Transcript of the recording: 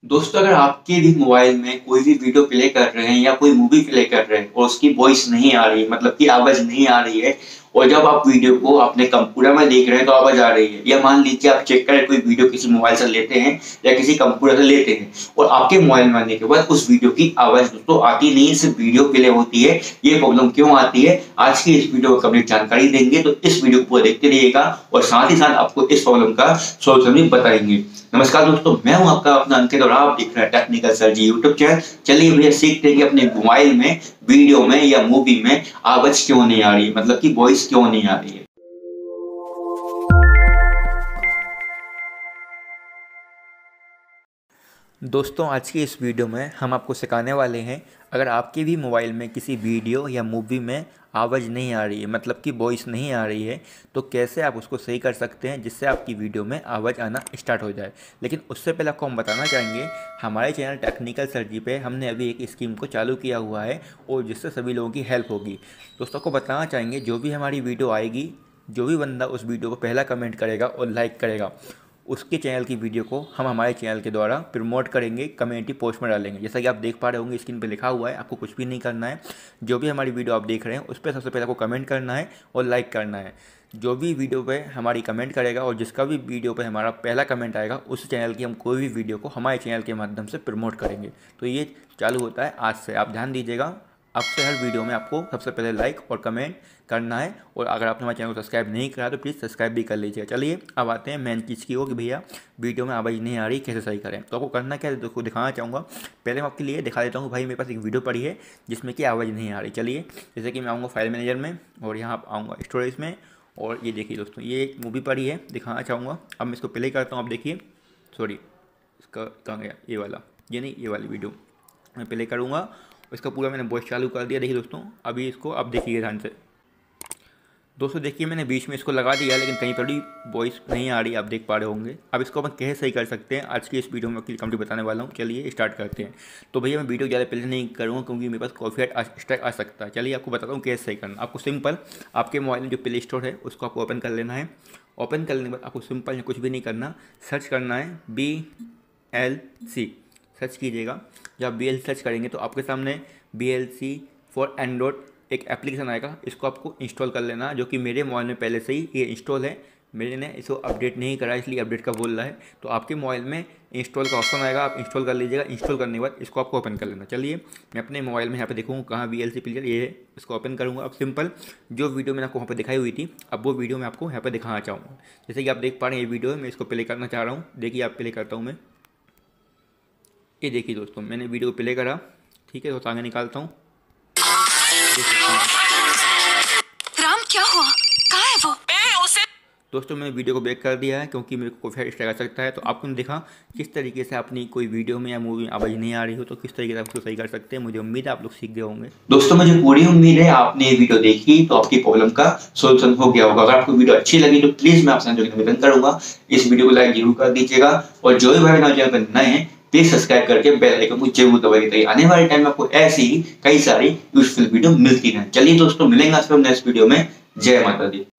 दोस्तों, अगर आपके भी मोबाइल में कोई भी वीडियो प्ले कर रहे हैं या कोई मूवी प्ले कर रहे हैं और उसकी वॉइस नहीं आ रही है, मतलब कि आवाज नहीं आ रही है, और जब आप वीडियो को अपने कंप्यूटर में देख रहे हैं तो आवाज आ रही है, या मान लीजिए आप चेक करें कोई वीडियो किसी मोबाइल से लेते हैं या किसी कंप्यूटर से लेते हैं और आपके मोबाइल में आने के बाद उस वीडियो की आवाज दोस्तों आती नहीं है, सिर्फ वीडियो प्ले होती है। ये प्रॉब्लम क्यों आती है, आज की इस वीडियो में कंप्लीट जानकारी देंगे, तो इस वीडियो को देखते रहिएगा और साथ ही साथ आपको इस प्रॉब्लम का सोल्यूशन भी बताएंगे। नमस्कार दोस्तों, मैं हूं आपका अपना अंकित और आप देख रहे हैं Technical Sir ji YouTube channel. चलिए भैया सीखते हैं कि अपने मोबाइल में वीडियो में या मूवी में आवाज क्यों नहीं आ रही है, मतलब कि वॉइस क्यों नहीं आ रही है। दोस्तों, आज की इस वीडियो में हम आपको सिखाने वाले हैं, अगर आपके भी मोबाइल में किसी वीडियो या मूवी में आवाज़ नहीं आ रही है, मतलब कि वॉइस नहीं आ रही है, तो कैसे आप उसको सही कर सकते हैं जिससे आपकी वीडियो में आवाज़ आना स्टार्ट हो जाए। लेकिन उससे पहले आपको हम बताना चाहेंगे, हमारे चैनल टेक्निकल सर जी पे हमने अभी एक स्कीम को चालू किया हुआ है और जिससे सभी लोगों की हेल्प होगी। दोस्तों को बताना चाहेंगे, जो भी हमारी वीडियो आएगी, जो भी बंदा उस वीडियो को पहला कमेंट करेगा और लाइक करेगा, उसके चैनल की वीडियो को हम हमारे चैनल के द्वारा प्रमोट करेंगे, कम्युनिटी पोस्ट में डालेंगे। जैसा कि आप देख पा रहे होंगे स्क्रीन पे लिखा हुआ है, आपको कुछ भी नहीं करना है। जो भी हमारी वीडियो आप देख रहे हैं उस पर सबसे पहले आपको कमेंट करना है और लाइक करना है। जो भी वीडियो पे हमारी कमेंट करेगा और जिसका भी वीडियो पे हमारा पहला कमेंट आएगा, उस चैनल की हम कोई भी वीडियो को हमारे चैनल के माध्यम से प्रमोट करेंगे। तो ये चालू होता है आज से, आप ध्यान दीजिएगा। अब से हर वीडियो में आपको सबसे पहले लाइक और कमेंट करना है, और अगर आपने हमारे चैनल को सब्सक्राइब नहीं करा तो प्लीज़ सब्सक्राइब भी कर लीजिए। चलिए अब आते हैं मेन चीज़ की हो कि भैया वीडियो में आवाज़ नहीं आ रही, कैसे सही करें। तो आपको करना क्या है, देखो दिखाना चाहूँगा। पहले मैं आपके लिए दिखा देता हूँ, भाई मेरे पास एक वीडियो पड़ी है जिसमें कि आवाज़ नहीं आ रही। चलिए, जैसे कि मैं आऊँगा फाइल मैनेजर में और यहाँ आऊँगा स्टोरेज में, और ये देखिए दोस्तों, ये एक मूवी पड़ी है, दिखाना चाहूँगा। अब मैं इसको प्ले करता हूँ, आप देखिए। सॉरी, इसका कहाँ गया, ये वाला, ये नहीं, ये वाली वीडियो मैं प्ले करूँगा। इसका पूरा मैंने वॉइस चालू कर दिया। देखिए दोस्तों, अभी इसको आप देखिए ध्यान से। दोस्तों देखिए, मैंने बीच में इसको लगा दिया, लेकिन कहीं थोड़ी वॉइस नहीं आ रही, आप देख पा रहे होंगे। अब इसको अपन कैसे सही कर सकते हैं, आज की इस वीडियो में आपकी कंप्लीट बताने वाला हूँ। चलिए स्टार्ट करते हैं। तो भैया मैं वीडियो ज़्यादा पहले नहीं करूँगा क्योंकि मेरे पास कॉपीराइट स्ट्राइक आ सकता है। चलिए आपको बताता हूँ कैसे सही करना। आपको सिंपल आपके मोबाइल में जो प्ले स्टोर है उसको आपको ओपन कर लेना है। ओपन करने के बाद आपको सिंपल कुछ भी नहीं करना, सर्च करना है BLC, सर्च कीजिएगा। जब BLC सर्च करेंगे तो आपके सामने BLC फॉर एंड्रॉयड एक एप्लीकेशन आएगा, इसको आपको इंस्टॉल कर लेना, जो कि मेरे मोबाइल में पहले से ही ये इंस्टॉल है। मैंने इसको अपडेट नहीं करा, इसलिए अपडेट का बोल रहा है। तो आपके मोबाइल में इंस्टॉल का ऑप्शन आएगा, आप इंस्टॉल कर लीजिएगा। इंस्टॉल करने के बाद इसको आपको ओपन कर लेना। चलिए मैं अपने मोबाइल में यहाँ पे देखूँगा कहाँ BLC प्लेयर, ये है, इसको ओपन करूँगा। अब सिंपल जो वीडियो मैंने आपको वहाँ पर दिखाई हुई थी, अब वो वीडियो मैं आपको यहाँ पर दिखाना चाहूँगा। जैसे कि आप देख पा रहे हैं, ये वीडियो है, मैं इसको प्ले करना चाह रहा हूँ। देखिए आप प्ले करता हूँ मैं, ये देखिए दोस्तों, मैंने वीडियो को प्ले करा। ठीक है, तो आगे निकालता हूँ। राम क्या हुआ, कहाँ है वो? दोस्तों मैंने वीडियो को बैक कर दिया है क्योंकि मेरे को कॉपीराइट स्ट्राइक आ सकता है। तो आपने देखा किस तरीके से अपनी कोई वीडियो में या मूवी में आवाज़ नहीं आ रही हो तो किस तरीके से आप उसको सही कर सकते हैं। मुझे उम्मीद है आप लोग सीख गए होंगे। दोस्तों मुझे पूरी उम्मीद है आपने ये वीडियो देखी तो आपकी प्रॉब्लम का सोल्यूशन हो गया होगा। अगर आपको वीडियो अच्छी लगी तो प्लीज मैं आपसे निवेदन करूंगा, इस वीडियो को लाइक जरूर कर दीजिएगा, और जो भी भाई मेरे चैनल पर नए हैं प्लीज सब्सक्राइब करके बेल आइकन को जरूर दबाइए ताकि आने वाले टाइम में आपको ऐसी ही कई सारी यूजफुल वीडियो मिलती रहें। चलिए दोस्तों, मिलेंगे आपसे नेक्स्ट वीडियो में। जय माता दी।